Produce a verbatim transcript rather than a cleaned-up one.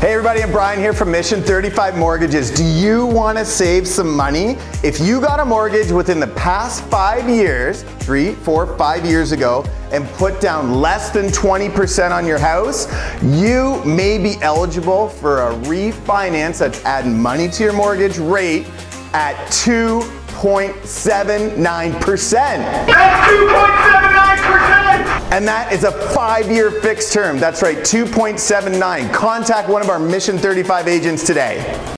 Hey everybody, I'm Brian here from Mission thirty-five Mortgages. Do you want to save some money? If you got a mortgage within the past five years, three, four, five years ago, and put down less than twenty percent on your house, you may be eligible for a refinance that's adding money to your mortgage rate at two point seven nine percent. That's two point seven nine percent! And that is a five-year fixed term. That's right, two point seven nine. Contact one of our Mission thirty-five agents today.